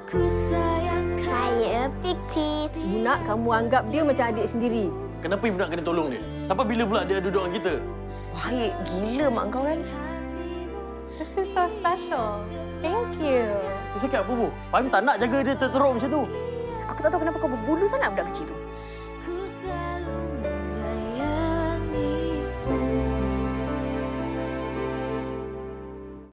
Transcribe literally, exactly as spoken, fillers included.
Saya Fikri. Munak, kamu anggap dia macam adik sendiri. Kenapa Ibu nak kena tolong dia? Sampai bila pula dia duduk dengan kita? Baik gila mak kau kan? This is so special. Thank you. Dia cakap apa, Bu? Fahim tak nak jaga dia terteruk macam tu. Aku tak tahu kenapa kau berbulu sangat budak kecil tu.